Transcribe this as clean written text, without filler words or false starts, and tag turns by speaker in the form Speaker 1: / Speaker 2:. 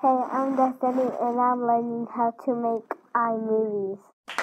Speaker 1: Hey, I'm Destiny and I'm learning how to make iMovies.